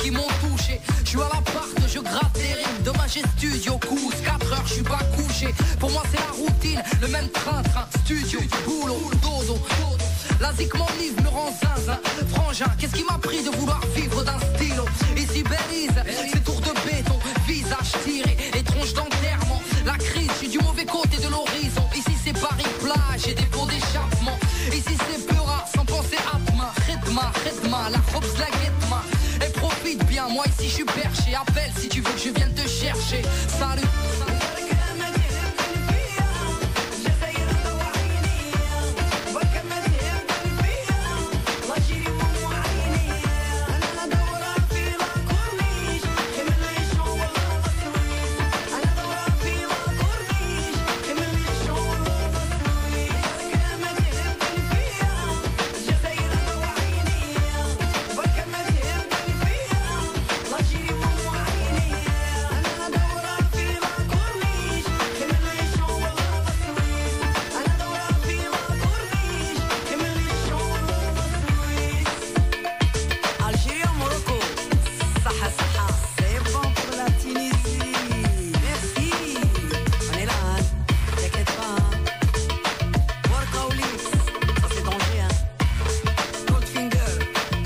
qui m'ont touché. Je suis à l'appart, je gratte des rimes. Demain j'ai studio, couche, 4 heures, je suis pas couché. Pour moi c'est la routine, le même train, studio, boulot, dodo. La zik m'enlise, me rend zinzin. Frangin, qu'est-ce qui m'a pris de vouloir vivre d'un stylo? Ici Belize, c'est tour de béton, visage tiré et tronche d'enterrement. La crise, je suis du mauvais côté de l'horizon. Ici c'est Paris plage et dépôt d'échappement. Ici c'est Peura, sans penser à demain. Redma, la Hobbs, la Guetma. Et profite bien, moi ici je suis perché. Appelle si tu veux que je vienne te chercher. Salut.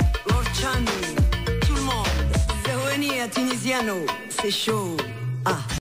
Tunisiano, c'est chaud. Ah.